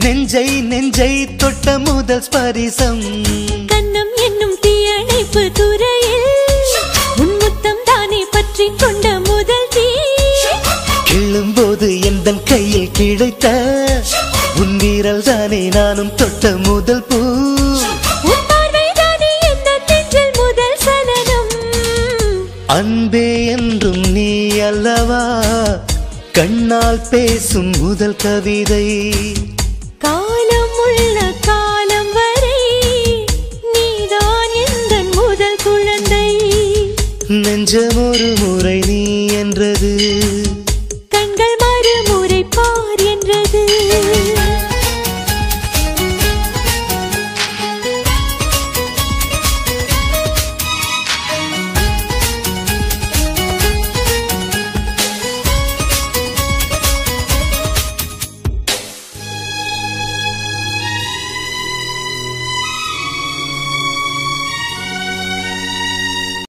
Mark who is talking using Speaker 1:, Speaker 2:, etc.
Speaker 1: நெஞ்சை நெஞ்சை தொட்ட முதல் ஸ்பரிசம்
Speaker 2: கண்ணம் என்னும் தீயணைப்பு துறையில் உன் முத்தம் தானே பற்றி கொண்ட முதல் தீ
Speaker 1: கிள்ளும்போது எந்தன் கையில் கிடைத்த உன் வீரல் தானே நானும் தொட்ட முதல் பூ
Speaker 2: உன் பார்வை தானே எந்த நெஞ்சில் முதல் சலனம்
Speaker 1: அன்பே என்றும் நீ அல்லவா கண்ணால் பேசும் முதல் கவிதை
Speaker 2: காலம் உள்ள காலம் வரை நீதான் எந்த முதல் குழந்தை
Speaker 1: நெஞ்சம் ஒரு முறை நீ என்றது